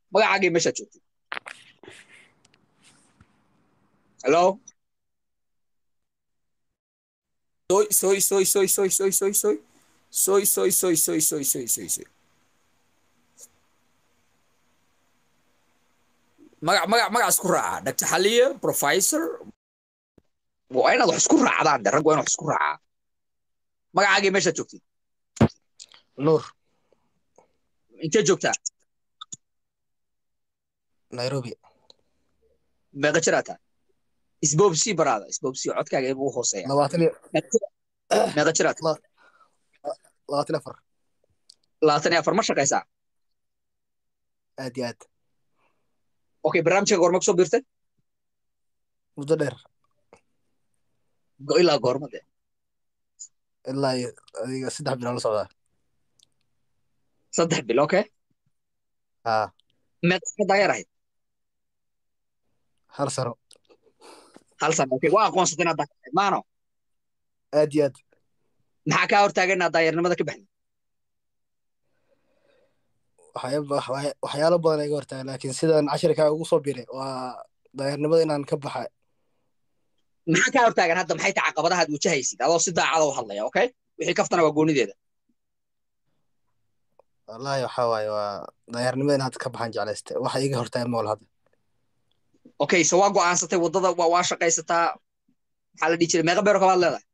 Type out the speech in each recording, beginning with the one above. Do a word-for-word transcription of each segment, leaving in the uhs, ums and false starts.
magacaaga meesha joogtid hello soy soy soy soy soy soy soy soy soy soy soy soy soy soy soy magac magac magac isku raaca doctor xaliye professor waa inaad wax isku raacdaan de rag waa in wax isku raacaa magacaaga meesha joogtid nuur intee joogtaa nairobi meeqa jir aad tahay isboobsii baraada isboobsii codkaaga ee ugu hooseeya labaatan iyo meeqa jir aad tahay la- labaatan iyo afar labaatan iyo afar ma shaqaysaa aad iyo aad okay barnaamijka goorma kusoo biirtay muddo dheer Go- ilaa goorma de ilaa iyo adiga saddex bilood la socdaa saddex bil okay haa meeqa daayar ahayd hal sano hal sano okay waa aqoonsatay inaad daayar ahayd maano aad iyo aad maxaa kaa hortaagan inaad daayarnimada ka baxdid waxyaaba waxya- waxyaalo badan iga hortaga laakiin sidaan cashirkaa ugu soo biray waa daayarnimada inaan ka baxa maxaa kaa hortaagan hadda maxay tahay caqabadaha aad wajahaysid adoo si daacada u hadlaya okay wixii kaftana waa goonideeda wallaahi waxaa waaye waa daayarnimada in hadda ka baxaan jeclayste waxa iga hortaga mool hadda okay so waa go'aansatay waddada waa waa shaqaysataa maxaa la dhihi jiray meeqa beero kabaad leedahay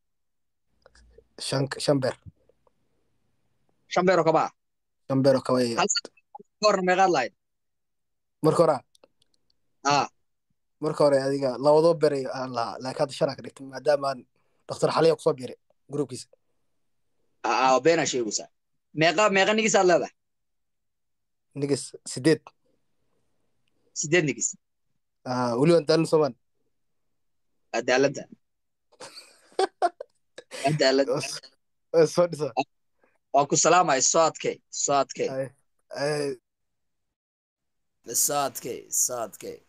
shan shan beer shan beero kabaa shan beer oo kaba iyo hal sano ka horna meeqaad lahayd marka hore aa marka hore adiga labadoo beray aan lahaa laakiin hadda shanaa ka dhigtay maadaama aan dhakhtar xaliya kusoo biiray gruubkiisa aa beenaa sheegaysaa meeqa meeqa nigisaad leedahay nigis sideed sideed nigis ah weliba daalin soomaan cadaaladda cadaalad soo dhisa waa ku salaamay soo adkay soo adkay ay ay soo adkay soo adkay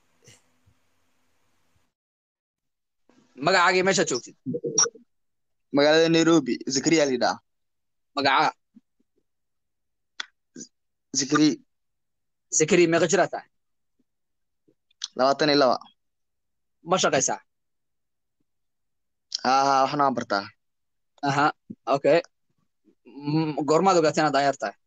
magacaagii meesha joogtid magaalada Nairobi Zakaria lidhaa magacaa Zakari zakari meeqa jiraad tahay labaatan iyo laba ma shaqaysaa haa haa waxna waan bartaa aha okay M- goormaad ogaatay inaad daayar tahay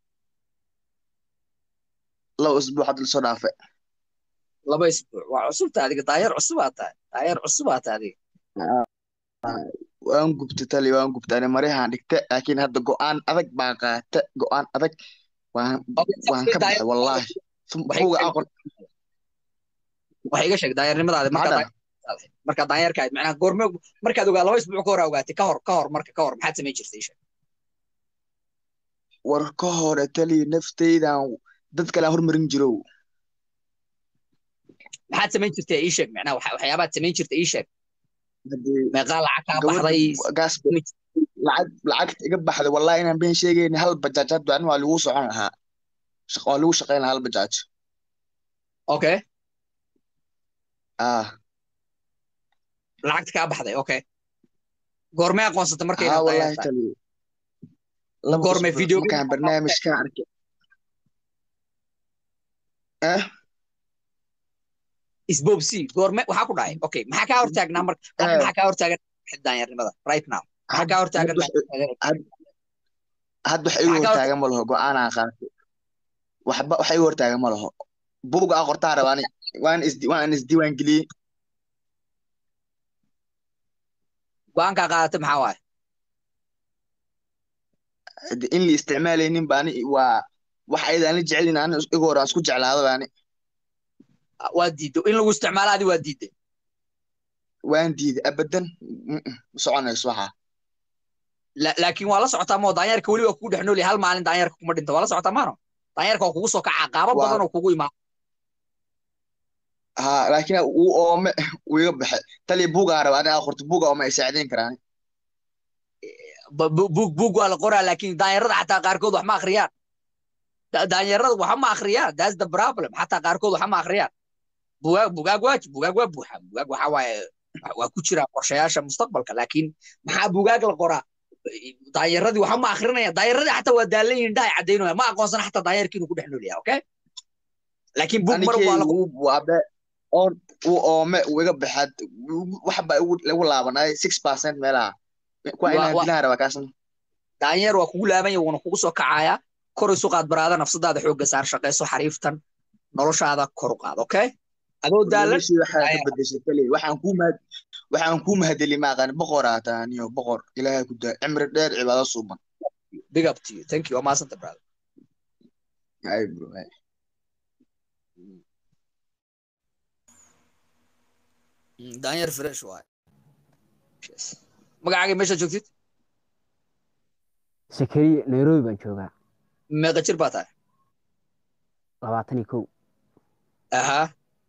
laba usbuuc hadda lasoo dhaafay laba isbuuc waa cusubta adiga daayar cusubaad tahay daayar cusubaad tahay adiga waan gubtay tali waan gubtay ani maryahan dhigta laakiin hadda go'aan adag baan qaata go'aan adag waan Okay, waan ka baxay wallaahi waxay buuga iga aqoon sheeg- waxay iga sheeg daayarnimadaadi markaad maxaa daayar tahay markaad daayarka ahayd macnaha goorme markaad ogaa laba isbuuc ka hor aa ogaatay ka hor ka hor marka ka hor maxaad samayn jirtay isha war ka hore tali naftaydan dad kale aan hormarin jirow maxaad samayn jirtay ii sheeg macnaha waxa- waxyaabaad samayn jirtay ii sheeg Haddii meeqaa lacag kaa gabadha baxday gaas lacag lacagta iga baxday wallaahi inaan been sheegayni hal bajaaj hadda ani waa lagu socon lahaa shaq waa lagu shaqayn lahaa hal bajaaj okay ah lacagta kaa baxday okay goormee aqoonsatay marka haa inaad daayar wallaahi tahay tali laba goorme usbuuc video markaan barnaamijkan arkay eh isboobsi goorme waxaa ku dhacay okay maxaa kaa hortaagnaa marka hadda eh maxaa kaa hortaagan daanyarnimada right now maxaa kaa had hortaagan had wax had had wax igu maxaa kaa hortaagan hortaagan ma laho go'aanaan qaatay waxba wax igu hortaagan ma laho buuga aan qortaan rabaa ani waan isdi waan isdiiwaan geliyey go'aankaa qaadatay maxaa waaye Hadi in la isticmaalaynin baani waa wax ayada aan la jecelin aan igu hore aan isku jeclaado baani waa diiday in lagu isticmaalo adi waa diiday waan diiday abadan Mm-mm, ma soconayso waxa La- laakiin waa la socotaa moo daanyarka weli waa kugu dhex nool yahay hal maalin daanyarka kuma dhinta waa la socotaa maano daanyarka waa kugu soo kaca qaabo waa badan oo kugu imaan haa laakiin uu oome uu iga baxay tali buugaan rabaa ani aan qorto buuga oome ay saacidayn karaan Ba- bu- buug buug waa la qoraa laakiin daanyarada xataa qaarkood wax ma akhriyaan Da- daanyarada waxa ma akhriyaan that's the problem xataa qaarkood waxa ma akhriyaan bugaag bugaag waa bugaag waa buuxa bugaag waxa waaye wa- waa ku jira qorshayaasha mustaqbalka laakiin maxaa bugaag la qoraa daanyaradii waxa ma akhrinaya daanyaradii xataa waa daalan yihiin dhaay cadaynaya ma aqoonsana xataa daanyarkii inuu ku dhex nool yahay okay laakiin bug mar anikay waa la uu waabe on uu oome uu iga baxad wax baa ugu lagu laabanay six percent meelaha kuwa waa inaan waa dilaan rabaa kaasan daanyeer waa kugu laaban yahay wuuna kugu soo kacaaya kor isu qaad baraada nafsadaada xoogga saar shaqayso xariiftan noloshaada kor u qaad okay adoo daalan noloshii waxaa ka daanyeer bedeshay kale waxaan ku mahad waxaan ku mahadeli ma aqaan boqor aa taaniyo boqor ilaahay ku daa cimri dheer cibaado suuban big up to you thank you amaasanta brother ay bro ay Mm, daanyeer fresh waay yes magacaaga meesha joogtid sakariye nairobi baan joogaa meeqa jir baa tahay labaatan iyo kow aha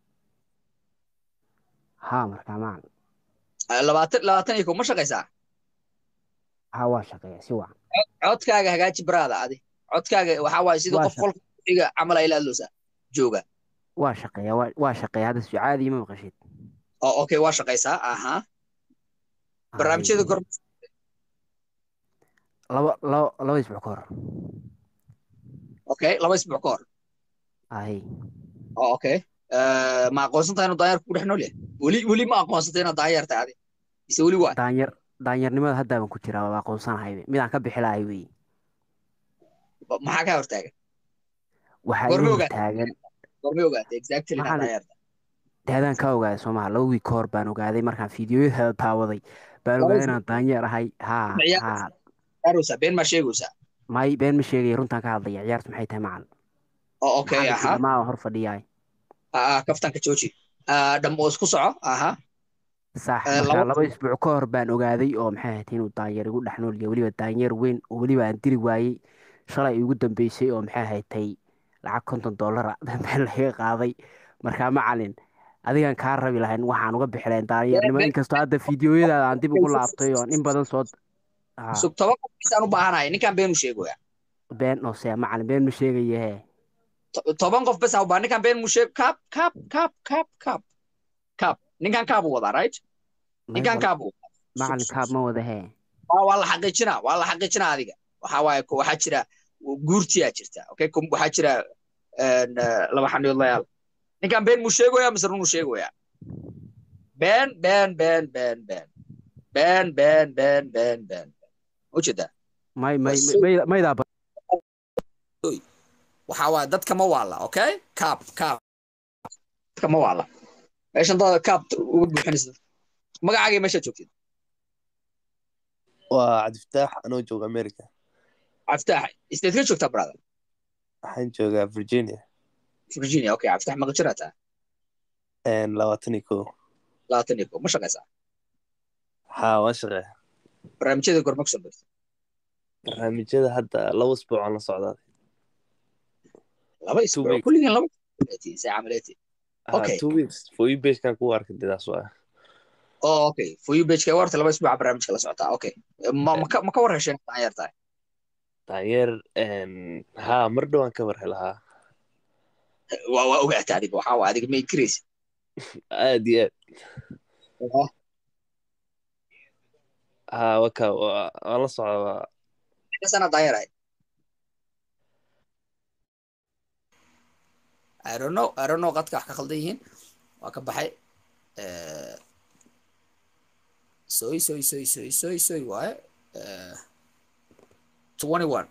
haa markaa macan labaatan labaatan iyo kow ma shaqaysaa haa waa shaqeeya si wacan codkaaga hagaaji baraada adi codkaaga waxaa waaye sida waa qof shaq qolka iga camal ay laadloosaa jooga waa shaqeeya waa waa shaqeeya hadda sucaadi ma maqashid oo okay waa shaqaysaa aha hay barnaamijyada kor laba laba laba isbuuc ka hor okay laba isbuuc ka hor hay oo okay Eh, ma aqoonsan tahay inuu daanyeer kugu dhex nool yahay weli weli ma aqoonsatay inaad daanyeer tahay adi mise weli waay daanyer daanyernimada hadda baan ku jiraa waa aqoonsanahay midaan ka bixi lahay wey Ba- maxaa kaa hortaagan waxaa goorma iga ogaatay hortaagan goorma ogaatay exactly inaad maxaan daanyeer tahay daadaan ka ogaaday soomaha laba wiig ka hor baan ogaaday markaan fiidiyoyada daawaday baan laba ogaaday isbuuc inaan daanyeer ahay haa ma ciyaaraysaa haa ciyaaraysaa been maa sheegaysaa may been ma sheegaya runtaan ka hadlaya ciyaartu maxay tahay macan oo okay maxamed aha silamaa hor fadhiyaay ah kaftanka jooji ah dhamo isku soco aha sax Eh, markaa laba laba isbuuc ka hor baan ogaaday oo maxay ahayd inuu daanyeer igu dhex nool yahay weliba daanyeer weyn oo weliba aan diri waayey shalay igu dambeysay oo maxay ahaydtay lacag konton dollara meel laga qaaday markaa macalin adigan kaa rabi lahayn waxaan uga bixi lahayn been daanyeernimo been inkastoo hadda fiidiyoyadaada aan dib ugu laabtay oon in badan soo haa sug toban qof bes aan u baahanahay ninkaan been u sheegoya been oosea macalin been ma sheegaya hee To- toban qof bes aan u baahan ninkaan been mu sheeg kaab kaab kaab kaab kaab kaab ninkaan kaab u wadaa right may ninkaan wal kaab u wadaa sug macalin sug kaab sug ma wada hee waa waa la xaqiijinaa waa la xaqiijinaa adiga waxaa waaye ko- waxaa jira guurtiyaa jirta okay kum- waxaa jira een, eh, laba xaniyoodlayaal ninkaan been mu sheegoya mise run u sheegoya been been been been been been been been been been ujeedaa may waa may so may maydaa ba- waxaa waaye dadka ma waala okay kaab kaab dadka ma waala meeshan dada kaab uga buuxinaysa magacaaga meesha joogtid waa cabdifataax anoo jooga america caftaax isteed ka joogtaa brother waxaan joogaa virginia virginia okay caftaax maqa jiraa taa labaatan iyo kow labaatan iyo kow ma shaqaysaa haa waa shaqeeya barnaamijyada gorma kusoo birta barnaamijyada hadda laba isbuuc aan la socdaa laba two isbuuc weeks kulligeen laba isbuuc saa camaleeti haa okay two weeks for you basekan ku arkay didaas waa oh okay for you page ka warta laba isbuuc barnaamijka la socotaa okay ma ma ka ma ka war hesheen daanyeer tahay taageer haa mar dhowaan ka war helahaa waa waa ogaata adiga waxaa waa adiga ma inkiraysa aad iyo aad haa waka waa waan la socdaa sana daanyeer ahay I don't know I don't know qadka wax ka khaldan yihiin waa ka baxay Eh, soy soy soy soy soy soy waaye Eh, twenty-one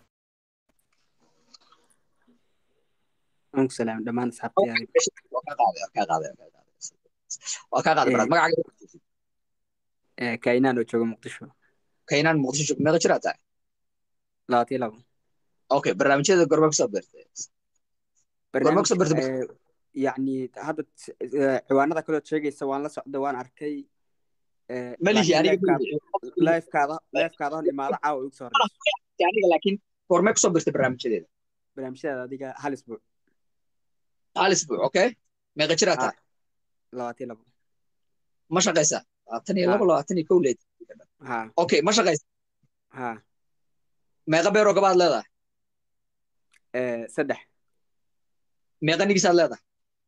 aan ku salaam dhammaan asxaabtayaal waa ka qaaday waa ka qaaday waa ka qaaday waa ka qaaday ee baraad magacaaga ee kainaan oo jooga muqdisho kaynaan muqdisho meeqa jiraa tahay labaatan iyo labo okay barnaamijyada gorma kusoo birtay gorma kusoo barnaamijka birtay ee yacni hadda ee, ciwaanada kalood sheegaysa waan la socda waan arkay ee, malihi laakiin aniga live-kaada live-kaada live-kaada hon imaado caawa igu soo horeyso aniga laakiin gorma kusoo birtay barnaamijyadeeda barnaamijyada adiga hal isbuuc hal isbuuc okay meeqa jiraa ha tahay labaatan iyo labo ma shaqaysaa labaatan iyo ha labo labaatan iyo kow leed ha okay ma shaqaysaa ha meeqa beeroo gabaad leedahay ee, saddex meeqa nigisaad leedahay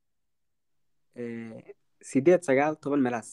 ee, sideed sagaal toban meelahaas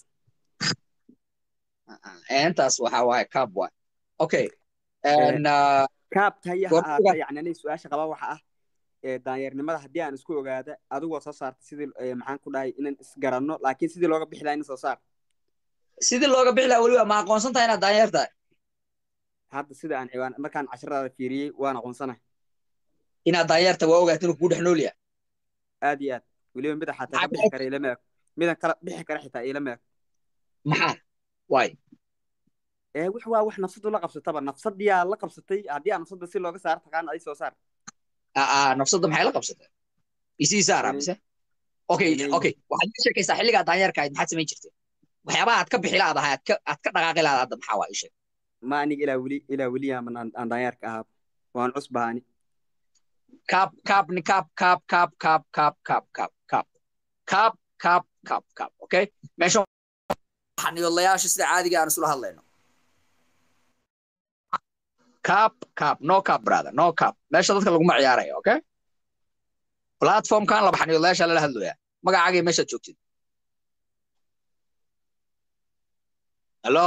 intaas waxaa waaye kaab waay okay ee, and uh, kaab tahay ha gorma aata yacni aniga su-aasha qaba waxa ah daanyarnimada haddii aan isku ogaada adigoo soo saartay sidii maxaan ku dhahay inaan isgaranno laakiin sidii looga bixi lahaa in soo saar sidii looga bixi lahaa weliba ma aqoonsan tahay inaad daanyeer tahay hadda sida aan ciwaan markaan casharada fiiriyey waan aqoonsanahay inaad daanyeer tahay waa ogaatay inuu kugu dhex nool yahay aad iyo aad weliba mida xataa ka bixi kara ilama eg midan kala bixi kara xitaa ilama eg maxaa waay ee wax waa wax nafsadu la qabsataba nafsadiyaa la qabsatay haddii aan nafsada si looga saaro taqaan ay soo saar aa nafsada maxay la qabsatay isii saara mise okay okay waxaad ka sheekaysaa xilligaa daanyeerka ahayd maxaad samayn jirtay waxyaabaha aad ka bixi laadahay aad ka aad ka dhaqaaqi laadahay hadda maxaa waa ii sheeg ma aniga ilaa weli ilaa weli aan aan daanyeerka ahaa waan cusbaani kaab kaab ni kaab kaab kaab kaab kaab kaab kaab kaab kaab kaab kaab kaab okay meesha waxaan yolayaasha sida caadiga aan isula hadlayno kaab kaab no kaab brother no kaab meesha dadka laguma ciyaarayo okay platformkan laba xaniyoolayaasha lala hadlaya magacaagay meesha joogtid hello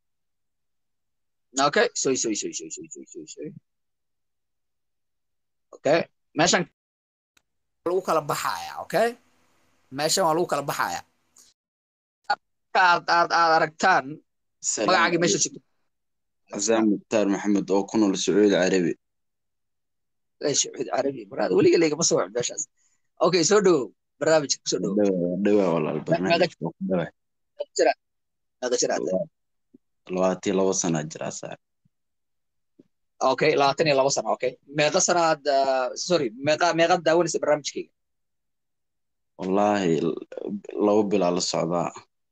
okay soy soy soy soy soy soy soy soy okay meeshan lagu kala baxaya okay meeshan waa lagu kala baxaya aad aad aad aragtaan magacaagay meesha joogtid عزام مختار محمد أو كنا السعودي العربي. إيش سعودي عربي براد ولي قال لي ما سوى باش أوكي سودو برنامج سودو. دواء دواء والله البرنامج. دواء. شرا هذا شرا. لواتي لو سنة دراسة. أوكي لا تاني لو سنة أوكي. ميقا سنة سوري ميقا ميقا داون سي برنامج كي. والله لو بلا الصعداء.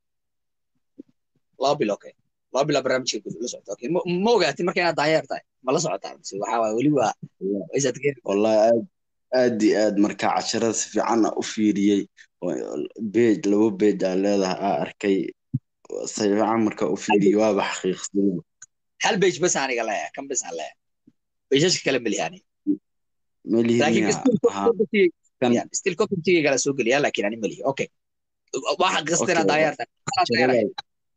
لا بلا أوكي. لا بلا برنامج كي la socdo okay ma ogaatay markay aad daayar tahay ma la socotaa si waxa waa wali waa isa tageen wallahi aad aad aad marka casharada si fiican u fiiriyay page labo page aan leedahay aan arkay si fiican marka u fiiriyay waa xaqiiqsan hal page bas aniga leeyahay kan bas aan leeyahay pages kale miliyani miliyani kan still copy kala soo galiya laakiin ani miliyo okay waxa qastana daayar tahay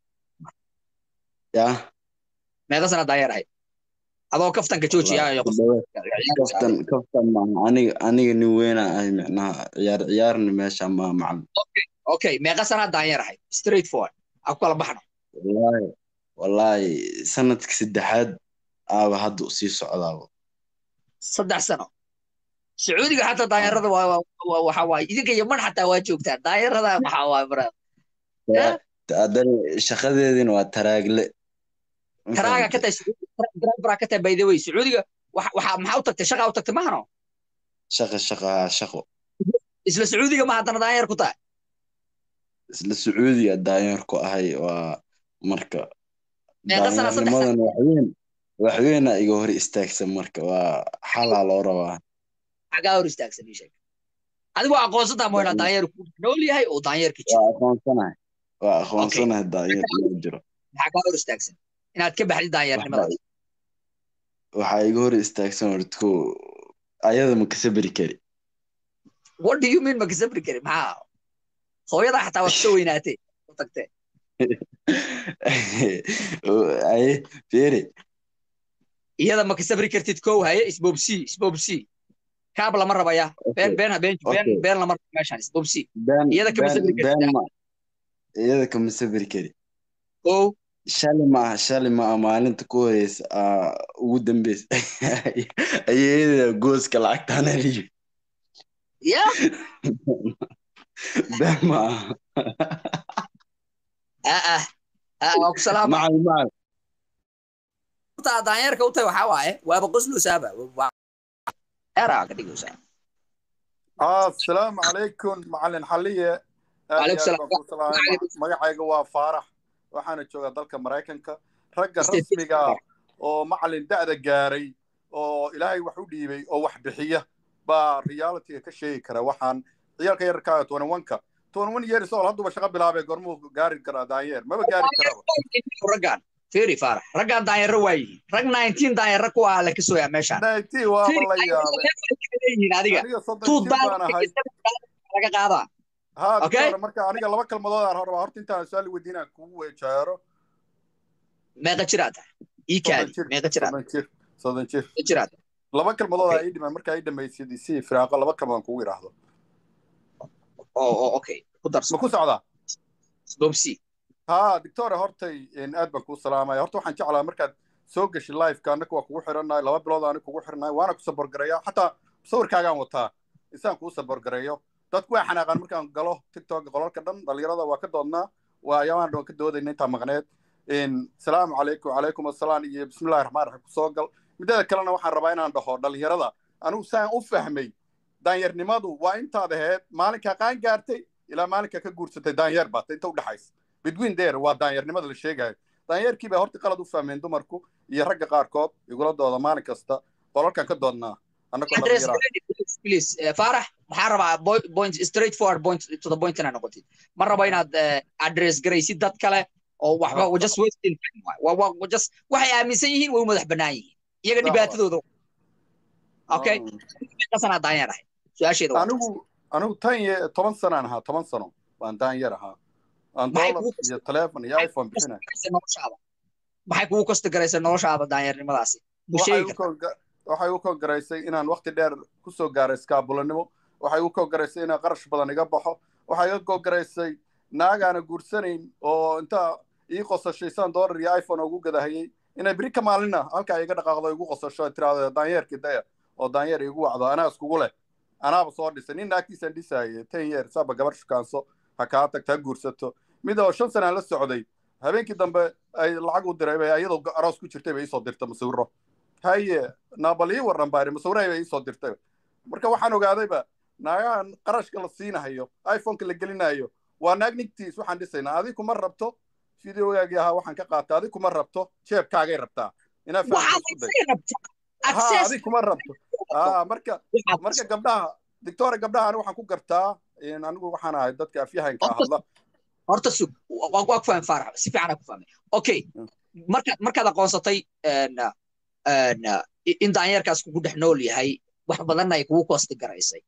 يا ما غسنا داير هاي هذا كفتن كتشوشي يا كفتن كفتن مع أنا أنا نوينا أي معناها عيار عيارني ماشي مع مع أوكي أوكي ما غسنا داير هاي straight forward أقول بحنا والله والله سنة كسد حد أبى هاد أصير سعودة صدق سنة سعودي حتى داير هذا وحواي إذا كي يمن حتى واجوك تان داير هذا وحواي برا أدري شخذين وتراجل تراجع كتير درا كتير by the way سعودي وح وح محاوطة تشغل أو تكتمهنا شغل شغل شغل إسلا سعودي ما هذا داير كتاع إسلا سعودي داير كهاي ومركا داير لماذا وحين وحين يجوهر استكسم مركا وحلال أوروا حاجة استكسم يشيك هذا هو أقوى موينا داير نولي هاي أو داير كتير أقوى سنة وأقوى سنة داير يجرو حاجة استكسم inaad ka baxday daayarnimada waxa igu hor istaagsan hortku ayada ma ka sabri kari what do you mean ma ka sabri kari maxaa hooyada xataa waad soo weynaatay u tagtay ay fiiri iyada ma ka sabri kartid kow haye isbobsi isbobsi kaab lama rabaya been been been been been lama rabo meeshan isbobsi iyada kama sabri kartid iyada kama sabri kari kow shali ma shali ma maalinta ku horeysa ugu dambeys ayay gooska lacagtaana liyo ya dama ah ah ah ku salaam macal macal ta daayarka u tahay waxa waaye waaba qoslu saaba era ka dhigaysa assalaamu calaykum macallin xaliye alaykum salaam magacayga waa faarax waxaana joogaa dalka Mareykanka ragga rasmiga oo macallin da'da gaaray oo ilaahay wax u dhiibay oo wax bixiya ba reality ka sheegi kara waxaan ciyalka yarka twenty one ka twenty one years old haduu shaqo bilaabay gormo gaari kara daayeer maba gaari kara raggan fiiri faarax raggan daayeer way rag nineteen daayeer ku ah la ka soo yaa meesha nineteen waa la yaabay adiga tuu laga qaada ها دكتور marka aniga laba kalmadood aan rabo horta intaan su'aal weydiina kugu weejaaro meeqa jiraad ii kaadi meeqa jiraad soddon jir jiraad laba kalmadood okay ay dhimay marka ay dhamaysid si firaaqo laba kalmadood kugu yiraahdo oo oo okay ku darso ma ku socdaa gomsi ها دكتور هورتي إن أدبك والسلامة هورتي وحن جعلها مركز سوقش اللايف كان نكوا كوجو حرنا لما بلود أنا كوجو حرنا وأنا كوسبر قرية حتى صور كاجان وطها إنسان كوسبر قرية تدكوا حنا كان مركز قالوا تيك توك قالوا كدن دليل هذا وكدنا ويوم دون كدود إن أنت مغنيت إن السلام عليكم وعليكم السلام بسم الله الرحمن الرحيم سوقل بدأ كلنا وحن ربعنا عند خور دليل هذا أنا وسان أفهمي داير نمادو وأنت هذا مالك كان قارتي إلى مالك كجورس داير بات أنت ودحيس بدوين دير waa daanyarnimada la sheegay daanyarkii baa horta qalad u fahmeen dumarku iyo ragga qaarkood igula dooda maalin kasta qolalkan ka doodnaa annagoo la yiraahdo please farax maxaa rabaa point straight forward point to the point ana noqotid ma rabo inaad address garaysid dad kale oo waxba just wasting time waa waa just waxay aaminsan yihiin way madax banaan yihiin iyaga dhibaatadooda okay kasana daanyar ahay su'aasheeda waa anigu anigu tan iyo toban sano aan ahaa toban sano waan daanyar ahaa aan dollar iyo telefoon iyo iphone bixinay maxay kugu kosta garaysaa noloshaada daanyarnimadaasi waxay u koo garaysay inaan waqti dheer ku soo gaaray iskaabulanimo waxay u koo garaysay inaan qarash badan iga baxo waxay u koo garaysay naagaana guursanayn oo inta ii qosashaysaan dollar iyo iphone ugu gadahayay inay biri ka maalina halkaa iga dhaqaaqdo igu qosasho tiraahdo daanyarkii daya oo daanyar igu wacdo anaa iskugu leh anaaba soo dhisay nin naagtiisaan dhisayay ten years saaba gabar shukaanso ha kaa tagta ha guursato mid oo shan sana la socday habeenkii dambe ay lacag u diray bay ayadoo aroos ku jirtay bay isoo dirtay masawiro haye naabali waran baari masawiro ay isoo dirtay marka waxaan ogaadayba naagaan qarashka la siinahayo iphone-ka la gelinayo waa naag nigtiis waxaan dhisaynaa adigu kuma rabto videogaagii ahaa waxaan ka qaatay adigu kuma rabto jeebkaagay rabtaa inaa fahamtay kuma rabto ah marka marka gabdhaha dictora gabdhaha anigu waxaan ku gartaa in anigu waxaan ahay dadka afyahanka hadla horta sug waa ku fahmay farax si fiican ku fahmay okay marka markaad aqoonsatay in daanyarkaas kugu dhex nool yahay wax badan ay kugu koosti garaysay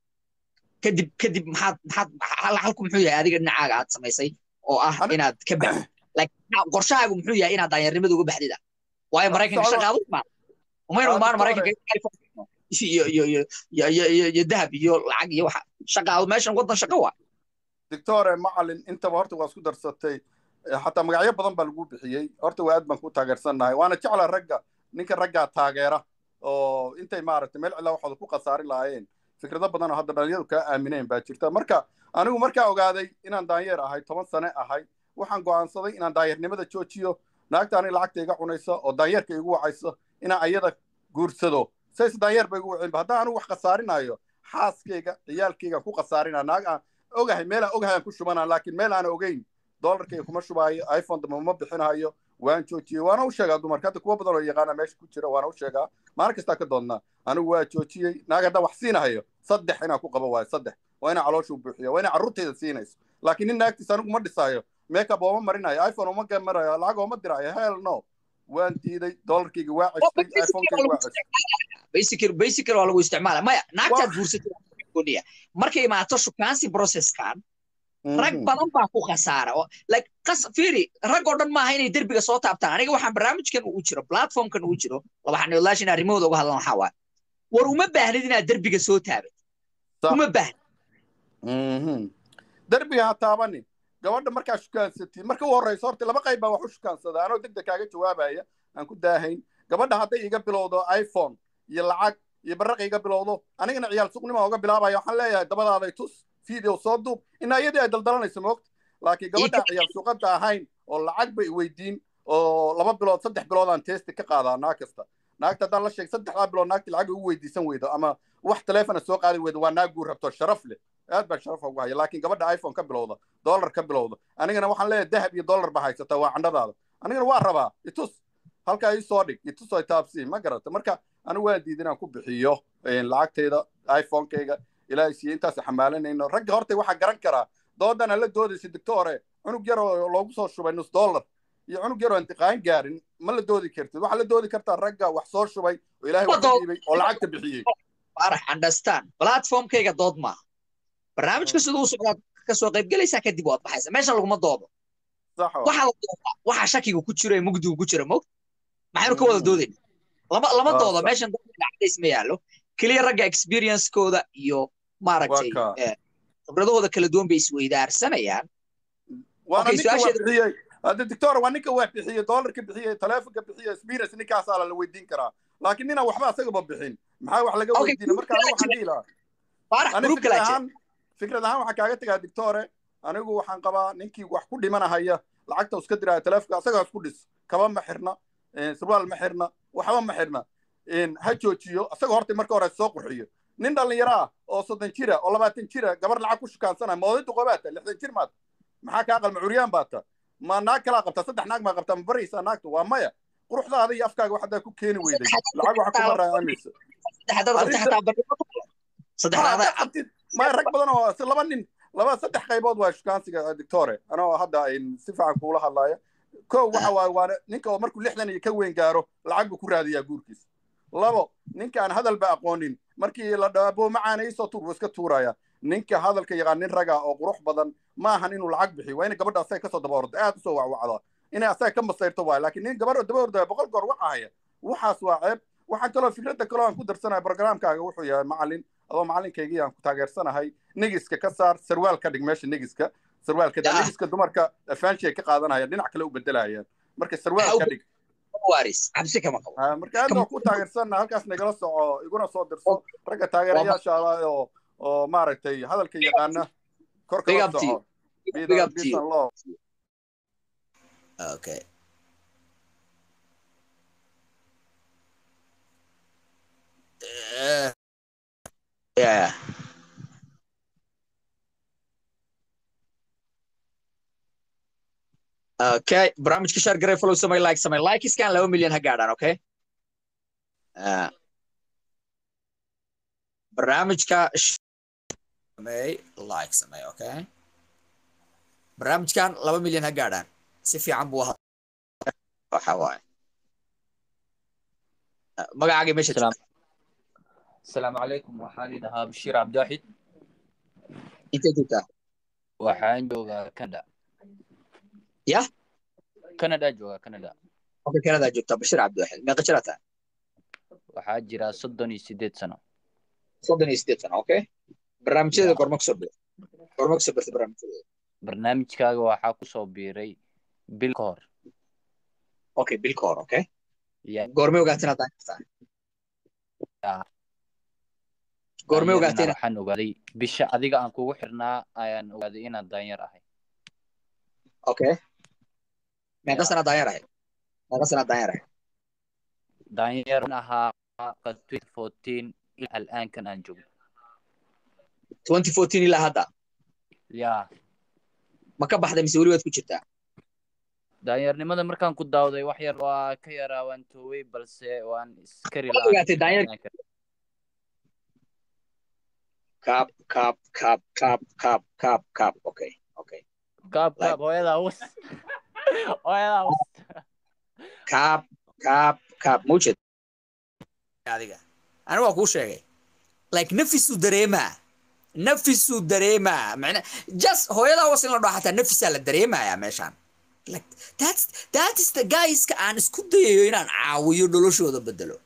kadib kadib maxaad maxaad halku muxuu yahay adiga dhinacaaga aad samaysay oo ah inaad ka baxdo laakiin qorshahaagu muxuu yahay inaad daanyarnimada uga baxdida waayo maraykanka shaqaadu ma umayna umaan maraykanka iyo iyo iyo iyo iyo dahab iyo lacag iyo waxa shaqaadu meeshan wadan shaqo waa دكتور معلن انت horta waa isku darsatay hatta magacyo badan baa lagu bixiyay horta waa aad baan ku taageersanahay waana jeclaa ragga ninka ragga taageera oo intay maaragtay meel cilla waxooda ku qasaari lahaayeen fikrado badan oo hadda dhalinyaradu ka aamineen baa jirta marka anigu markaa ogaaday inaan daanyeer ahay toban sano ahay waxaan go'aansaday inaan daanyarnimada joojiyo naagta aniga lacagta iga cunaysa oo daanyarka igu wacaysa inaan ayada guursado says daanyeer bay igu waceen haddaan anigu wax qasaarinayo xaaskayga ciyaalkayga ku qasaarinaa naag aan ogahay meel aan ogahay aan ku shubanaa laakiin meel aan ogeyn dollarkayga kuma shubaayo iphone dama ma bixinayo waan joojiyey waana u sheegaa dumarka hadda kuwa badan oo yaqaana meesha ku jira waana u sheegaa maalin kastaa ka doodnaa anigu waa joojiyey naag haddaan wax siinahayo saddex inaan ku qabo waayo saddex waa inaan caloosha u buuxiyo waa inaan carruurtayda siinayso laakiin nin naagtiis anigu ma dhisaayo makeup ooma marinayo iphone ooma gamarayo lacag ooma diraayo hell no waan diiday dollarkayga waa ceshtay iphonekayga waa ceshtay basically basically waa lagu isticmaala maya naagtaad guursatay markay imaato shukaansi processkan rag badan baa ku khasaara like qas fiiri rag oo dhan maaha inay derbiga soo taabtaan aniga waxaan barnaamijkan uu jiro platformkan uu jiro waxaan ilaashin arrimahooda uga hadlan waxaa waaye war uma baahnid inaad derbiga soo taabat uma baahnid derbiga ha taabanin gabadha markaa shukaansatid marka u horreyso horta laba qayb baa wax u shukaansada anoo degdeg kaaga jawaabaya aan ku daahayn gabadha hadday iga bilowdo iphone iyo lacag iyo baraq iga bilowdo anigana ciyaal suqnimo uga bilaabaya waxaan leeyahay dabadaaday tus video soo duub ina iyadii ay daldalanayso moogta laakiin gabadha ciyaal suuqada ahayn oo lacag bay weydiin oo laba bilood saddex bilood aan testi ka qaadaa naag kasta naagta haddaan la sheeg saddexdaa bilood naagti lacag ugu weydiisan weydo ama wax taleefona soo qaadi weydo waa naag guu rabto sharaf leh aad baa sharaf ugu haya laakiin gabadha iphone ka bilowda dollar ka bilowda anigana waxaan leeyahay dahab iyo dollar baa haysataa waa candhadaada anigana waa rabaa itus halkaa ii soo dhig itus ay taabsiin ma garata marka anigu waan diiday inaan ku bixiyo lacagtayda iphonekayga ilaahay siiye intaas xamaalanayno ragga horta waxaa garan karaa doodana la doodaysa doctore cunug yar oo loogu soo shubay nus dollar iyo cunug yar oo intiqaan gaarin ma la doodi kartid waxaa la doodi kartaa ragga wax soo shubay oo ilaahay wax dhiibay oo lacagta bixiyey farax understand platformkayga dood maaha barnaamijka siduu u socdaa ka soo qayb galaysaa kadib waad baxaysa meesha laguma doodo waxaa la doodaa waxaa shakiga ku jira ee mugdiga ku jira moog maxaynu ka wada doodayna lama lama aa doodo sax meeshan dadka cadays ma yaalo kaliya ragga experience-kooda iyo waa maaragtay kaa eh, khibradahooda kala duwan bay isweydaarsanayaan وانا okay نيكا su-aasheeda وبحيي هذا الدكتور وانا وبحيي دولار كبحيي تلافك كبحيي اكسبيرينس نيكاس على الويدين كرا لكن انا وحبا اسغ ببخين maxaa wax laga okay weydiina marka anigu waxaan dhihi lahaa faarax ani group fikrad kala jira ahaan fikrad ahaan waxaan kaaga tagaa doctore anigu waxaan qabaa ninkii wax ku dhimanahaya lacagta iska diraya taleefka asagaa isku dhis kaba ma xirna surwaal ma xirna waxba ma xirna ha joojiyo asaga horta marka hore soo qurxiyo nin dhalinyaro ah oo soddon jira oo labaatan jira gabar lacag ku shukaansana moodadu qabaata lixdan jir maad maxaa kaa qalma curyaan baata ma naag kalaa qabtaa saddex naag maa qabtaa ma baraysaa naagtu waa maya quruxdaada iyo afkaaga waxaad ku keeni weyday lacag waxa kuma raacamaysa saddexdaad qabta xataa barnaamij saddexdaad qabtid ma rag badan oo si laba nin laba saddex qaybood waa shukaansiga doctore anoo hadda ay si fiican kuula hadlaaya kow waxa waaye waa ninka oo markuu lixdan iyo ka weyn gaaro lacag buu ku raadiyaa guurkiisa labo ninka aan hadalba aqoonin markii la dhaabo macaanayso tuur iska tuuraya ninka hadalka yaqaan nin raga oo qurux badan ma ahan inuu lacag bixiyo waa in gabadha asay ka soo daba ordo aad u soo wacwacda inay asay ka masayrto waay laakiin nin gabadha daba ordo boqol goor wacaya waxaas waa ceeb waxaan kaloo fikradda kaloo aan ku darsanahay barnaamijkaaga wuxuu yahay macallin adoo macalinkaygii aan ku taageersanahay negiska ka saar sarwaal ka dhig meesha negiska sarwaalka negiska dumarka afaanshiya ka qaadanaya dhinac kale u bedelayaan marka sarwaal ka dhig waris cabsi kama qabo marka aad waa ku taageersanna halkaas nagala soco iguna soo dirso ragga taageerayaasha oo oo maaragtay hadalka yaqaana kor kala soco okay uh, yeah okay barnaamijka share garay follow samay like samay like iskan laba milyan ha gaadhaan okay uh, barnaamijka samay like samay okay barnaamijkan laba milyan ha gaadhaan si fiican buu ahaa waxa waaye magacaaga meesha السلام السلام عليكم waxaan idhahaa Bashiir Abdiwaxid inta joogtaa waxaan joogaa Canada ya Canada joogaa Canada okay Canada joogtaa Bashiir Abdiwaxid meeqa jir ataa waxaa jira soddon iyo siddeed sano soddon iyo siddeed sano okay barnaamijyada gorma ku soo biir gorma ku soo biirtay barnaamijyada barnaamijkaaga waxaa ku soo biiray bil ka hor okay bil ka hor okay ya goorma ogaateen aad tahay goorma ogaateen waxaan ogaaday bisha adiga aan kugu xirnaa ayaan ogaaday inaad daanyar ahay okay meeqa sana daanyar ahay meeqa sana daanyar ahay daanyar ahaa twenty fourteen ilaa al'aankan aan joogno twenty fourteen ilaa hadda ya ma ka baxday mise weli waad ku jirtaa daanyarnimada markaan ku daawday wax yar waa ka yaraa waan tooway balse waan iskari ogaatay daanyar kap kap kap kap kap kap kap okay okay kap kap hooyadaa was hooyadaa was kap kap kap mujid adiga ana waa kuu sheegay like nafisu dareemaa nafisu dareemaa macna just hooyadaa was in la dhaho xataa nafisaa la dareemayaa meeshaan like that's that is the guys ka aan isku dayayo inaan caawiyo noloshooda bedelo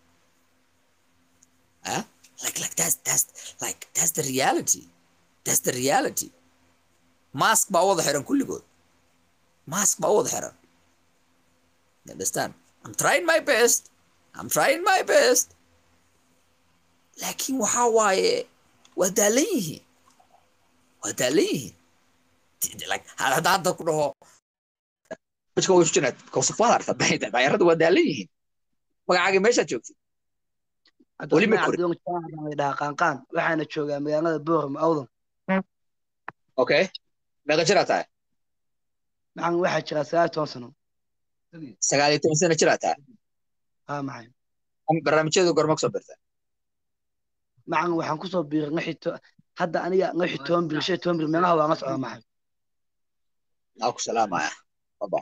ah like like that's that's like that's the reality that's the reality mask baa wada xiran kulligood mask baa wada xiran you understand I'm trying my best I'm trying my best laakiin waxa waaye waa daalan yihiin waa daalan yihiin like hadda hadda ku dhaho wajka way fujinaad kawsafaad arta daayarada waa daalan yihiin magacaaga meeshaad joogtid weli ma korin dhaha qaanqaan waxaana joogaa magaalada Boorama Awdal okay meeqa jir aad tahay maxaan waxaa jira sagaal iyo toban sano sagaal iyo toban sano jir aad tahay haa maxay barnaamijyada gorma ku soo birtaa maxaan waxaan ku soo biiray nixito hadda aniga nixito toban bir shan toban bir meelaha waa la socdaa maxay aa ku salaamaya baba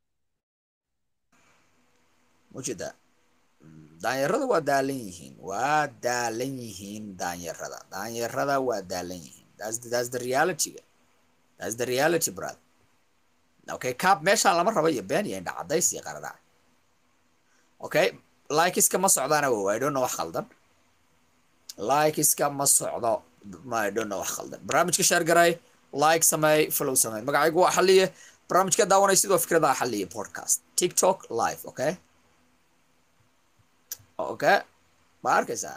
mujida daanyarada waa daalan yihiin waa daalan yihiin daanyarada daanyarada waa daalan yihiin that's the, that's the reality that's the reality brother okay kap meeshaan lama rabo iyo been iyo indha cadays iyo qarada okay لايكس كما صعدانا هو I don't know wax khaldan لايكس كما صعدا ما I don't know wax khaldan barnaamijka share garay like samay follow samay magacaygu waa xaliye barnaamijka daawanay sidoo fikradaha xaliye podcast TikTok live okay okay ma arkaysaa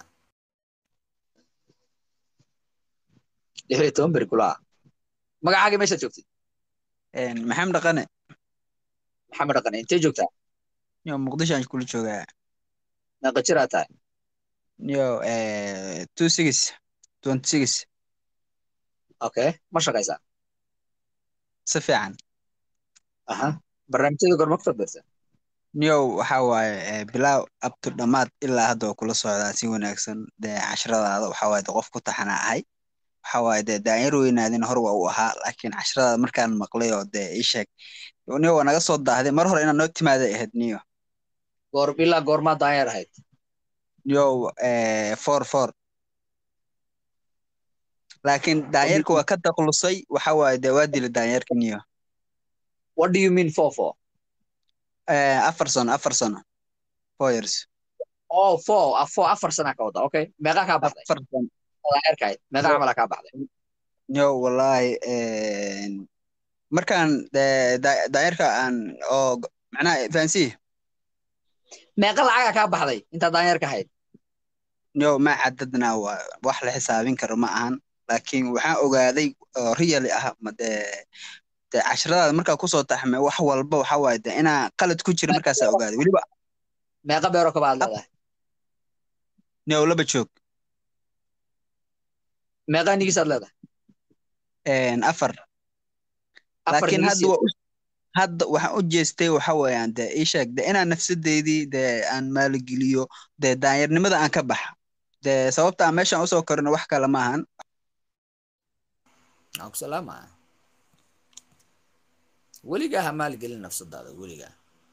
lixdan toban beri kula magacaaga meesha joogtid een maxamed dhaqane maxamed dhaqane intee joogtaa yo muqdisho aan kula joogaa meeqa jir aad tahay yo eh two six twenty six okay ma shaqaysaa si fiican aha barnaamijyada gorma ku fadhiisa yo waxa waaye bilaaw up to dhamaad ilaa hadda kula socdaa si wanaagsan dee casharadaada waxa waaye qof ku taxana ahay waxa waaye dee daayir weynaadin hor waa u ahaa laakiin casharada markaan maqlay oo dee ii sheeg niyo waa naga soo daahday mar hore inaan noo timaada ahayd niyo goor bilaa goorma daayir ahayd yo eh four four laakiin daayirka waa ka taqlusay waxa waaye dee waa dilay daayirka niyo what do you mean four four eh afar sano afar sano four years oh four four afar sano ka wada okay meeqa ka baxday afar sano daayirka ahayd meeqa camal ka baxday yo wallahi een markaan daayirka aan oo macnaha fancy meeqa lacag ka baxday inta daayirka ahayd yo ma cadadna waa wax la xisaabin karo ma ahan laakiin waxaan ogaaday oo really ah ma de de casharada markaa ku soo taxmay wax walba waxa waaye de inaa qalad ku jira markaas aan ogaaday waliba meeqa beero ka baad leedahay yo laba joog meeqa nigisaad leedahay een afar laakiin hadda hadda waxaan u jeestay waxa weeyaan dee ii sheeg dee inaan nafsadeydii dee aan maaligeliyo dee daayirnimada aan ka baxa dee sababta aan meeshaan usoo korino wax kale ma ahan aku salaama weligaa ha maalgelin nafsadaada weligaa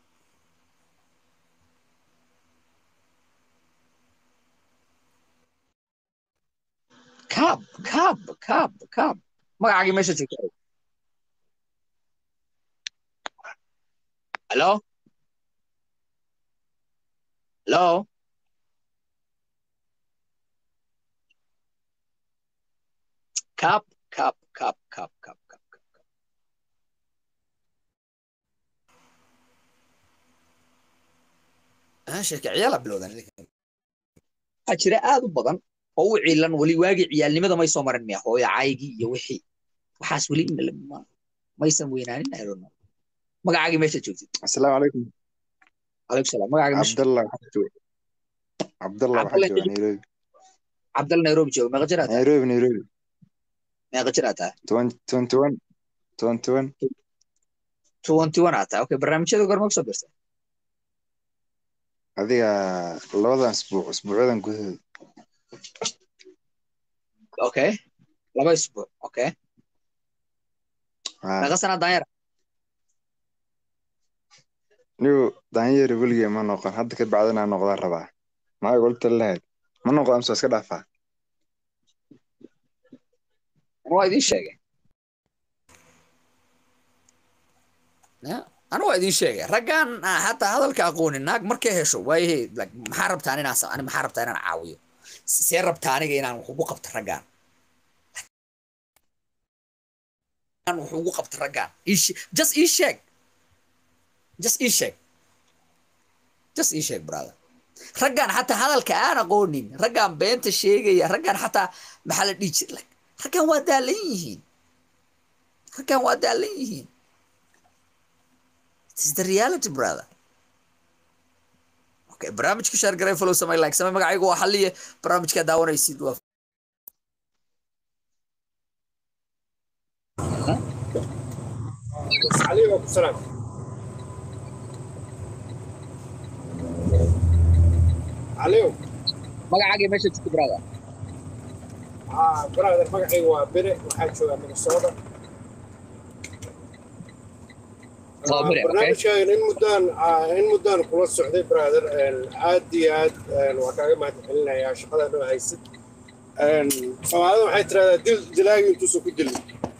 kaab kaab kaab kaab magacaagii meesha joogta hello hello kaab kaab kaab kaab kaab kaab sheeka ciyaala bilowdan waxaa jira aad u badan oo u ciilan weli waagii ciyaalnimada may soo marin miya hooyo caygii iyo wixii waxaas weli maysan weynaanin arono magacaagii meesha joogtid asalaamu calaykum calaykum salaam magacaagii meesha cabdallah cabdallah waxaa jooga nairobi cabdalla nairobi jooga meeqa jir aad tahay nairobi nairobi meeqa jir aad tahay twenty one twenty one twenty one aad tahay okay barnaamijyada goorma kusoo biirtay adiga labadan isbuuc isbuucyadan gudahood okay laba isbuuc okay meeqa sana daanyar niyo daanyar weligay ma noqon hadda ka bacdana noqdaan rabaa maa golta lahayd ma noqon amsa iska dhaafaa waa idiin sheegay أنا وايد شيء رجعن حتى هذا الكأقون الناق مركه هشوا ويه like محارب تاني ناس أنا محارب تاني أنا عاويه سيرب تاني جينا حقوق بترجعن أنا حقوق بترجعن إيش just إيش شيء just إيش شيء just إيش شيء brother رجعن حتى هذا الكأنا قونين رجعن بنت الشيء رجعن حتى محل ديش like رجعن ودالين رجعن ودالين This is the reality, brother. Okay, برامج كشار قريب فلو سماي لايك سماي مقعيق وحلية برامج كداونا يسيد وف عليكم السلام عليكم مقعيق ماشي تسكي brother آه brother مقعيق وبري وحاج شوية من الصوبة barnaamijkaagan in muddaan in muddaan kula socday brother aad iyo aad waa kaaga mahadcelinayaa shaqada noo haysid soomaalida waxay tiraahdaa dil dilaagi intuusan ku dilin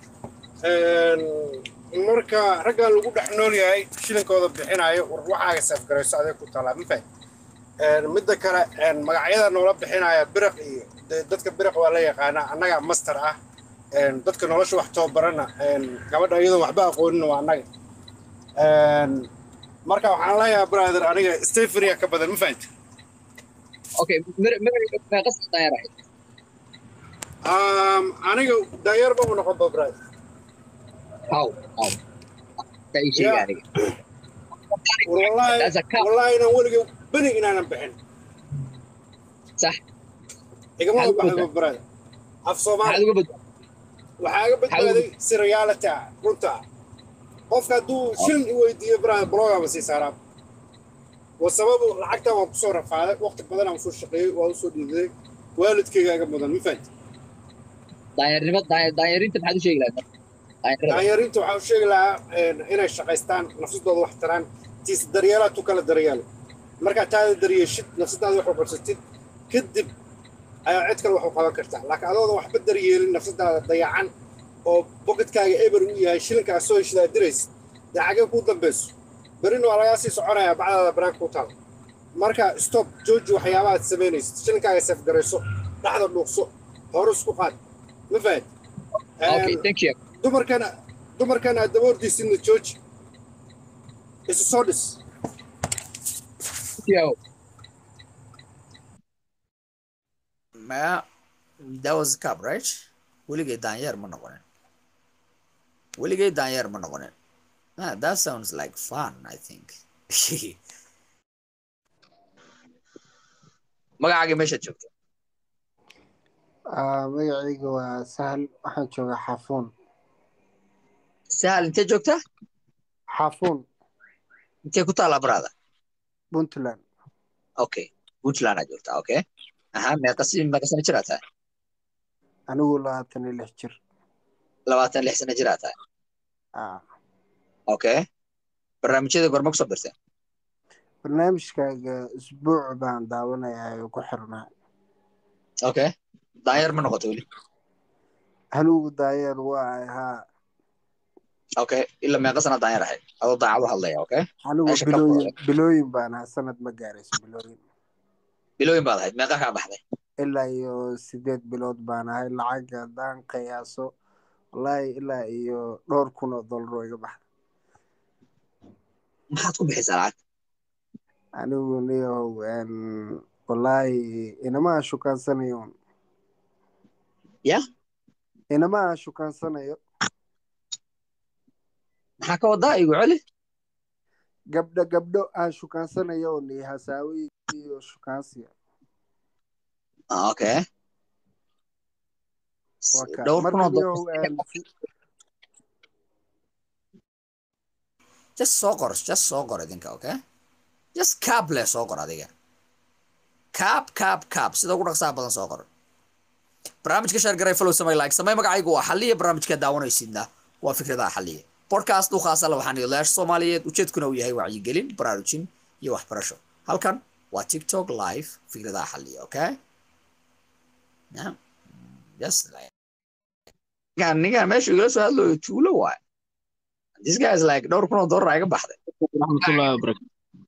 marka raggan lagu dhex nool yahay shilinkooda bixinayo war waxaaga saafgarayso adeeg ku talaa ma fahim midda kale magacyada noola bixinaya biriq iyo dadka biriq waa la yaqaanaa annaga master ah dadka nolosha wax tababarana gabadha iyadoo waxba aqoonin waa annaga marka waxaan leeyahay brother aniga Stephen ka badan ma fahanti okay mir mir ma qasad daayar ahayd um aniga daayar ba u noqon brother how how tay sheegay والله والله انا ولقي بني ان انا بحن صح يا جماعه بحب براد اف صومال وحاجه بدي سريالته كنت قف كدو شن ويدي براد بروجرام بس يسارا والسبب لعقتها وبصوره فعلا وقت بدنا نسوي شقي وسو ديدك والدكيغا مدن ما فهمت دايرنimo دايرينta maxaad u sheegi lahayd دايرينta waxa u sheegi lahaa inay shaqaystaan nafsadooda wax taraan tiis daryeelatu kala daryeel marka taada daryeeshid nafsadaada wax u qabsatid kadib ayaa cid kale wax u qaban kartaa laakiin adooda waxba daryeelin nafsadaada dayacan oo pocket-kaaga eber u yahay shilinkaa soo heshidaa diraysid dacagee kuu dambeyso berina waa lagaa sii soconayaa bacdaada banaanka ku taal marka stop jooji waxyaabaha aad samaynaysid shilinkaaga safgarayso dhaxda dhuuqso hore isku qaad ma fahad okay thank you dumarkana dumarkana daboordiisina jooji isu soo dhis yo ma that was cup right weligay daanyeer ma noqonin weligay daanyeer ma noqonin ah that sounds like fun I think magacaaga meesha joogto ah magacayga waa sahal waxaan joogaa xafuun sahal intee joogtaa xafuun intee ku taala brada Puntland okay Puntland aad joogtaa okay aha meeqa si meeqa sano jir aad tahay anigu labaatan iyo lix jir labaatan iyo lix sano jir aad tahay ah okay barnaamijyada goorma ku soo birtay barnaamijkaaga isbuuc baan daawanayaa oo ku xirnaa okay daayar ma noqoto weli anigu daayar waa ahaa okay ila meeqa sano daayar ahayd adoo daacad u hadlaya okay anigu bilooyin bilooyin baan ahaa sanad ma gaarayso bilooyin bilooyin baad ahayd meeqa kaa baxday ilaa iyo sideed bilood baan ahay lacag haddaan qiyaaso wallaahi ilaa iyo dhowr kun oo dollar oo iga baxday maxaad ku bixisaa lacag anigu niyow wallaahi inamaa shukaansanayo ya inamaa shukaansanayo maxaa ka wadaa igu celi gabdho gabdho aan shukaansanayo ni hasaawi iyo shukaansiya okay dhowr kun oo dollar just soo qor just soo qor idinka okay just cap le soo qor adiga cap cap cap sida ugu dhaqsaha badan soo qor barnaamijka share garay follow samay like samay magacaygu waa xalliye barnaamijka daawanaysidna waa fikradaha xalliye podcast u khaas ah waxaan ilaashay Soomaaliyeed ujeedkuna uu yahay wacyigelin baraarujin iyo waxbarasho halkan waa TikTok live fikradaha xalliye okay yeah just like gaan niga meesha igala soo hadlo tuulo waay this guy is like dhowr kun oo dollar iga baxday rahmatullahi wa barakatuh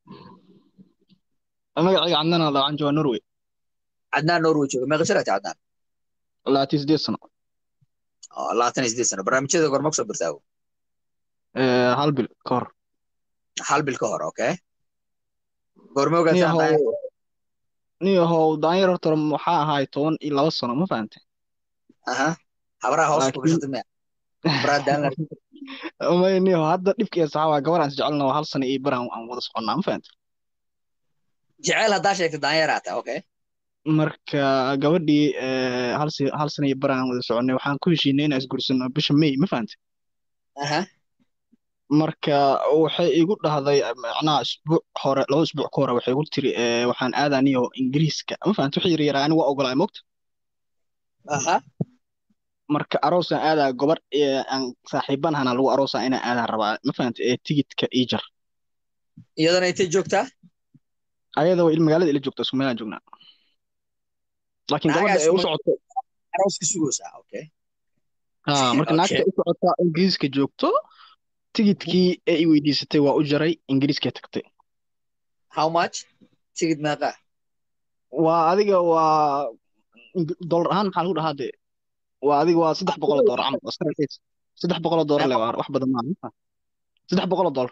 magacayga cadnaan la aan jooga Norway cadnaan Norway jooga meeqa jir aad cadnaan labaatan iyo siddeed sano oo labaatan iyo siddeed sano barnaamijyada goorma ku soo birtaa ee hal bil ka hor hal bil ka hor okay goorma ogaataa niyo how daanyar horta waxaa ahaay toban iyo laba sano ma fahantay aha habaraha hoos ku gashatay ma braadan ma niyo hadda dhibkiisa saxaa gabar aan jecelna waa hal sano iyo baraan aan wada soconaa ma fahantay jecel hadaa sheegtay daanyar aata okay marka gabadhii hal hal sano iyo baraan wada soconay waxaan ku heshiinay inaan isguursano bisha May ma fahantay aha marka waxay igu dhahday macnaa isbuuc hore laba isbuuc ka hore waxay igu tiri waxaan aadaniyo Ingiriiska ma fahantay wixii yar anigu waa ogolaay moogta aha marka aroosaan aadaa gobar aan saaxiibanahana lagu aroosaa inaan aadaan rabaa ma fahantay ee tigidhka ii jar iyadana intay joogtaa ayada waa magaalada ila joogta isku meelaan joognaa laakiin gabadha ay u socoto arooska sugaysaa okay ah marka naagta u socota Ingiriiska joogto tigidhkii ay weydiisatay waa u jaray Ingiriiska tagtay how much tigid meeqa waa adiga waa dollar ahaan maxaa lagu dhahaa dee waa adiga waa saddex boqol oo dollar camal waa iska raqiis saddex boqol oo dollar le waa wax badan maaha saddex boqol oo dollar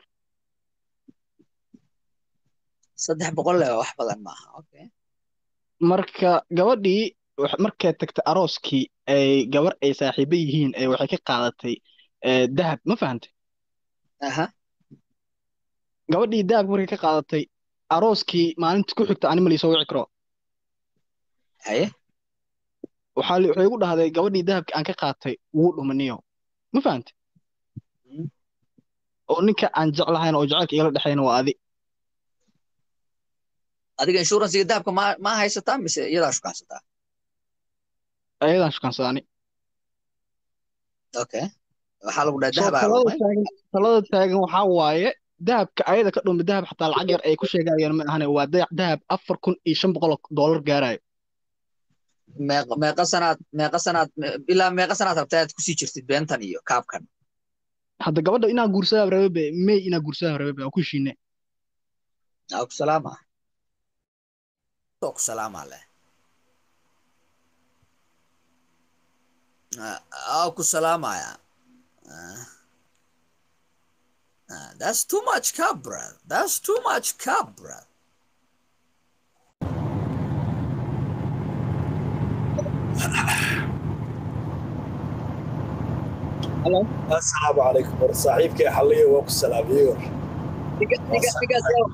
saddex boqol le wax badan maaha okay marka gabadhii markay tagtay arooskii ay gabar ay saaxiibo yihiin ee waxay ka qaadatay dahab ma fahantay aha gabadhii dahab markay ka qaadatay arooskii maalinta ku xigta ani ma liisoo wici karo haye waxaa waxay igu dhahday gabadhii dahabka aan ka qaatay wuu dhumaniyo ma fahantay oo ninka aan jeclahayn oo jacaylka igala dhexayna waa adi adiga insurance-ga dahabka ma ma haysataa mise iyadaa shukaansataa ayadaan shukaansadani okay waxaa lagu dhahay soo dahab talada taagan talada taagan waxaa waaye dahabka ayada ka dhumay dahab xataa lacag yar ay ku sheegayaan ma ahane waa dayac dahab afar kun iyo shan boqol oo dollar gaarayo meeqa meeqa sanaad meeqa sanaad ilaa meeqa sanaad rabtaa aad kusii jirtid beentan iyo kaabkan hadda gabadha inaa guursadaa rabe may inaa guursadaa rabe waa ku heshiine aku salaama ku salaama leh aku salaamaya that's too much cab brother that's too much cab brother Hello. السلام عليكم ورحمة صاحبك يا حلية وقت السلام يور. دقيقة دقيقة دقيقة.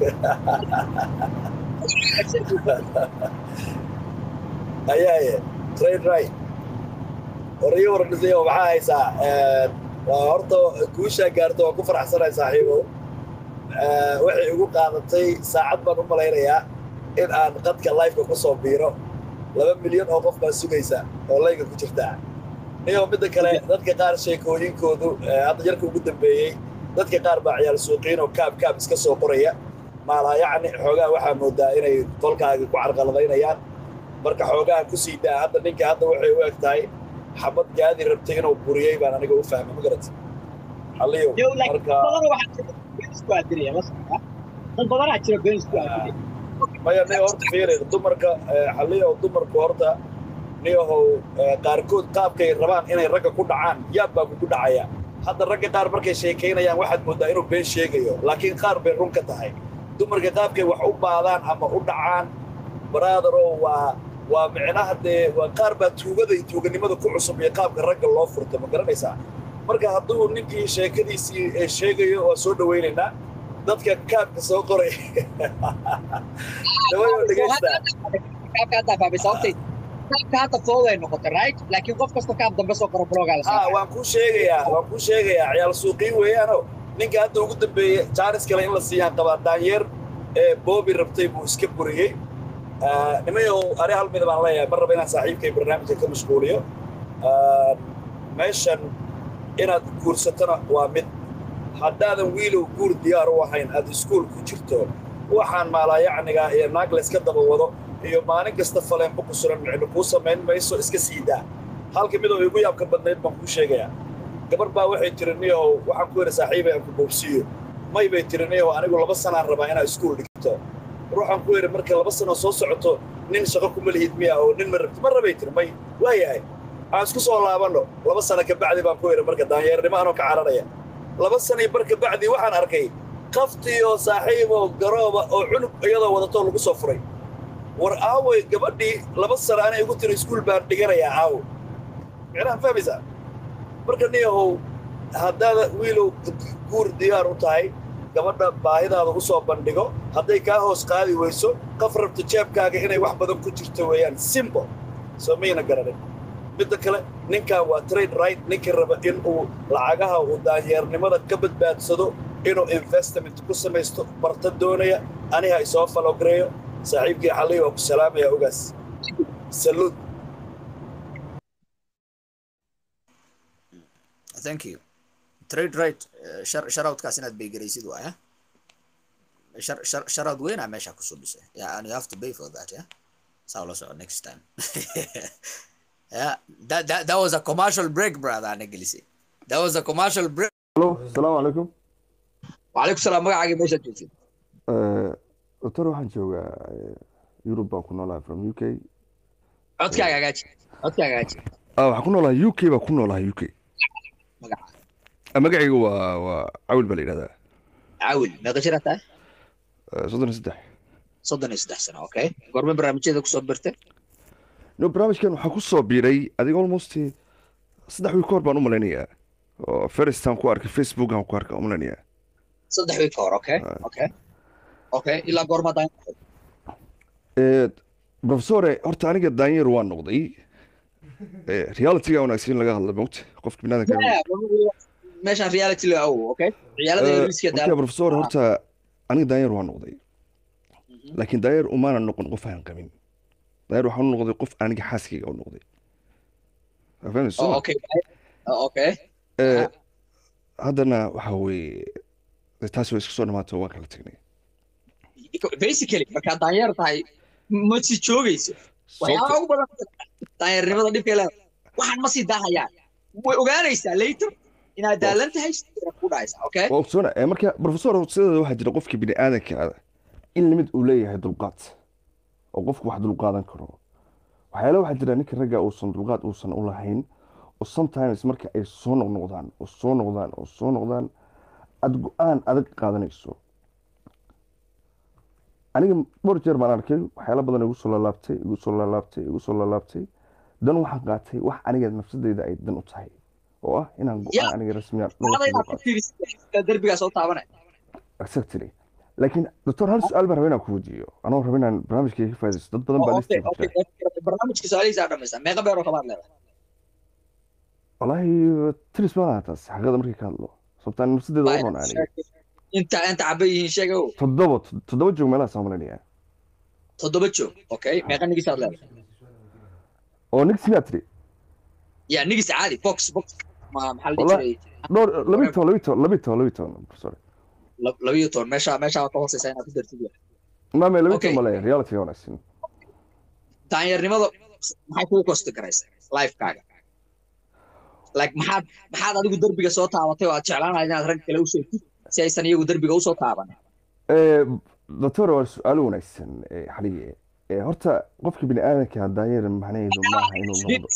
أيه أيه ترين راي. وريور نزيه ومعاه يسا. وهرتو كوشة قارتو وكفر حسنا يا صاحبه. وحي يقول قادتي ساعد ما نمال هيريا إن أن قد كلايف كوكو بيرو. لما مليون أو قف بسوق يسا. والله يقول كتير iyo midda kale dadka qaar sheekooyinkoodu hadda jarka ugu dambeeyay dadka qaar baa ciyaal suuqiin oo kaab kaab iska soo qoraya maala yacni xoogaa waxaa moodaa inay qolkaaga ku carqaladaynayaan marka xoogaa ku sii daa hadda ninka hadda waxay u eg tahay xabad gaadi rabtay inuu buriyey baan aniga u fahmay ma garat xaliyo marka maya ne horta fiirin dumarka xaliyo dumarku horta niyahow qaarkood qaabkay rabaan inay ragga ku dhacaan yaab baa kugu dhacaya hadda ragga qaar markay sheekaynayaan waxaad moodaa inuu been sheegayo laakiin qaar bay run ka tahay dumarka qaabkay wax u baadaan ama u dhacaan brotheroo waa waa micnaha dee waa qaar baa tuugada iyo tuuganimada ku cusub iyo qaabka ragga loo furto ma garanaysaa marka hadduu ninkii sheekadiisii sheegayo waa soo dhawaynaynaa dadka kaabka soo qoray dawayo dhegeysta kaabka fooday noqotay right laakiin qof kasta kaab dambe soo qoro bloga la ah waan ku sheegayaa waan ku sheegayaa ciyaal suuqiin weeyaano ninka hadda ugu dambeeyay jaaris kale in la siiyaan qabaa daanyeer ee boobi rabtay buu iska buriyey nimayo ari hal mid baan leeyahay mar raba inaan saaxiibkay barnaamijka ka mashquuliyo meeshan inaad guursatana waa mid haddaadan wiilow guur diyaar u ahayn aad iskuul ku jirto waxaan maalaa yacniga iyo naag la iska daba wado iyo maalin kasta faleenba ku suran micno kuu samayn mayso iska sii daa halka midoo igu yaabka badnayd baan kuu sheegayaa gabar baa waxay tiri niyahow waxaan ku yidhi saaxiibay aan ku boobsiiyo may bay tiri niyahow anigu laba sanaan rabaa inaa iskuul dhigto ruuxaan ku yidhi marka laba sano soo socoto nin shaqo kuma lihid miya oo nin ma rabti ma rabay tiri may waayahay aan isku soo laabanno laba sano ka bacdi baan ku yidhi marka daanyeernimo anoo ka cararaya laba sano iyo bar ka bacdi waxaan arkay qaftii oo saaxiib oo garooba oo cunug iyadoo wadatoo lagu soo furay war aaway gabadhii laba sano anay igu tiri iskuul baan dhiganayaa aawo micnaha fahmaysaa marka niyahow haddaada wiilow guur diyaar u tahay gabadha baahidaada u soo bandhigo hadday kaa hoos qaadi weyso qaf rabta jeebkaaga inay wax badan ku jirto weeyaan simple soo mayna garanin midda kale ninkan waa trade right ninkii raba in uu lacagaha uu daanyeernimada ka badbaadsado inuu investment ku samaysto barta doonaya aniha isoo falogreeyo saaxiibkii xalay waa ku salaamaya ogaas saluud thank you trade right sharoutkaas inaad baygaraysid waaya sharout weynaa meesha kusoo dhisay yeah and you have to pay for that yeah saa ula soco next time yeah that, that that was a commercial break brother ana gelisay that was a commercial break hello السلام عليكم وعليكم السلام magacaaga meesha joogtid doctor waxaan joogaa Europe baan ku noolahay from U K codkaaga hagaaji codkaaga hagaaji ah waxaan ku noolahay U K baan ku noolahay U K magaca magacaygu waa waa Cawil baa la yidhahdaa Cawil meeqa jir tahay soddon iyo saddex soddon iyo saddex sano okay goorma barnaamijyada ku soo birtay no barnaamijkan waxaa ku soo biiray adiga almost saddex wiil kahor baan u malaynayaa oo first time ku arkay Facebook aan ku arkay u malaynayaa saddex wiil kahor okay okay okay ilaa goorma daan ee professore horta aniga daanyeer waan noqday ee reality-ga wanaagsan laga hadlo moogta qofka binaadamka meeshaan reality la awo okay reality riskiga daa okay professor horta aniga daanyeer waan noqday laakiin daanyeer umaana noqon qof aan qabin daanyeer waxaan noqday qof aniga xaaskayga u noqday fahmayso okay okay ee haddana waxa weeye taas way isku soo dhamaato waan kala tagnay basically marka daanyeer tahay ma si joogayso waxyaabo ugu badan daanyeernimada dhibka leedahay waxaan ma sii daahayaan way ogaanaysaa later inaad daalan tahay sida ku dhaysa okay oo soo ee marka professor sidoo waxa jira qofka bini aadanka ah in limit uu leeyahay dulqaad oo qofku wax dulqaadan karo waxyaalo waxa jira ninka ragga uu san dulqaad uu san u lahayn oo sometimes marka ay soo noqnoqdaan oo soo noqdaan oo soo noqdaan ad go'aan adag qaadanayso aniga dhowr jeer baan arkay waxyaalo badan igu soo laalaabtay igu soo laalaabtay igu soo laalaabtay dan waxaan qaatay wax aniga nafsadeyda ay dan u tahay oo ah inaan go'aan aniga rasmiyan darbiga soo taabanay exactly laakiin doctor hal su'aal baan rabaa inaan ku weydiiyo anoo rabaa inaan barnaamijkayga ka faa'iidaysto dad badan baa listi okay barnaamijka su'aalihiisa dhamaysa meeqa beer oo kala leedahay wallahi tris baan taas xaqada markii ka hadlo sabtaan nafsadeyda oo roon aniga inta inta cabayihiin sheego toddoba toddoba joog meelaha Soomaaliya toddoba joog okay meeqa nigis aad leedahay oo nigis miatri ya nigis caadi box box ma maxal jiray dhowr labito labito labito labito sorry labito meesha meesha ka hooseysa inaad ku dartid ma ma labito ma leeyahay reality wanaagsan daanyeernimada maxay ku kosti karaysaa life kaaga like maxaad maxaad adigu darbiga soo taabatay oo aad jeclaanayd inaad rag kale u sheegtid si aysan iyagu darbiga u soo taaban ee doctor waa su'aal wanaagsan ee xaliye ee horta qofka bini aadanka daanyeer macnaheedu ma aha inuu noqdo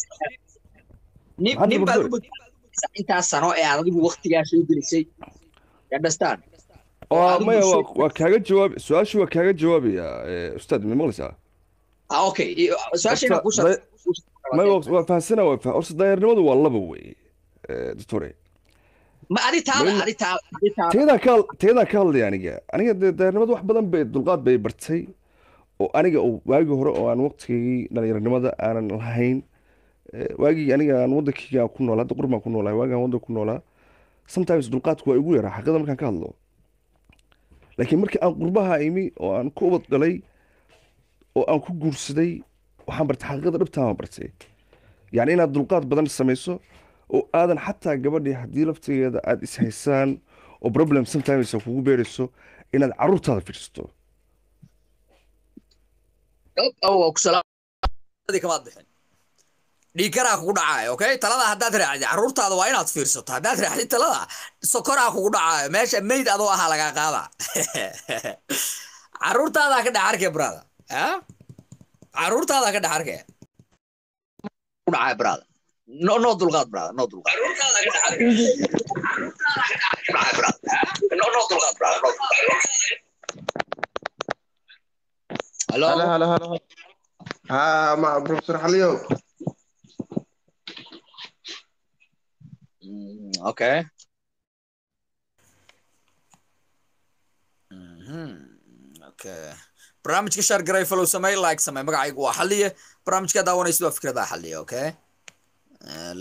nin nin baa ugu inta sano ee aad adigu waqtigaas soo gelisay understand oo ma waa kaaga jawaab su'aashu waa kaaga jawaabaya ee ustaad ma maqlaysaa ah okay su'aashina ku shaqo ma waa fahansana waa horta daanyeernimadu waa laba way ee doctor ma adi taada adi taada adi taada teeda ka teeda ka hadlay aniga aniga daanyeernimadu wax badan bay dulqaad bay bartay oo aniga oo waagi hore oo aan waqtigii dhalinyarnimada aanan lahayn waagi aniga aan wadankayga ku noolaa hadda qurbaan ku noolaa waagi aan wadanka ku noolaa sometimes dulqaadku waa igu yaraa xaqada markaan ka hadlo laakiin markii aan qurbaha imi oo aan ku ubad dhalay oo aan ku guursaday waxaan bartay xaqada dhabtaa aan bartay yacni inaad dulqaad badan samayso oo aadan xataa gabadhii haddii laftigeeda aad is haysaan oo problem sometimes kugu beerayso inaad carruurtaada fiirsato oo kusalaam kamaad bixin dhiikaraa kugu dhacaayo okay talada haddaad raacdi carruurtaada waa inaad fiirsato haddaad raacdi talada sokoraa kugu dhacaayo meesha meyd adoo ahaa lagaa qaada carruurtaadaa ka dhex arkaya brada carruurtaadaa ka dhex arkaya ku dhacaya brada no no dulqaad brada no dulqaad no no dulqaad brada hello hello hello hello ha ma professor Xaliyo okay mhm okay barnaamijka share garay follow samay like samay magacaygu waa Xaliye barnaamijka daawanaysid waa fikrada Xaliye okay